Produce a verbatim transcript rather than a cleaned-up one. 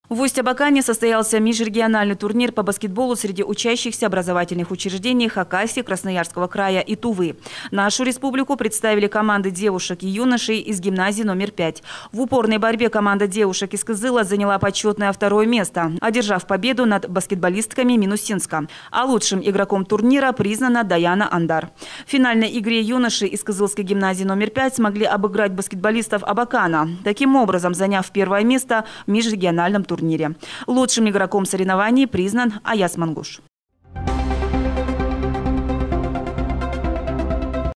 В Усть-Абакане состоялся межрегиональный турнир по баскетболу среди учащихся образовательных учреждений Хакасии, Красноярского края и Тувы. Нашу республику представили команды девушек и юношей из гимназии номер пять. В упорной борьбе команда девушек из Кызыла заняла почетное второе место, одержав победу над баскетболистками Минусинска. А лучшим игроком турнира признана Даяна Андар. В финальной игре юноши из Кызылской гимназии номер пять смогли обыграть баскетболистов Абакана, таким образом заняв первое место в межрегиональном турнире. Лучшим игроком соревнований признан Аяс Мангуш.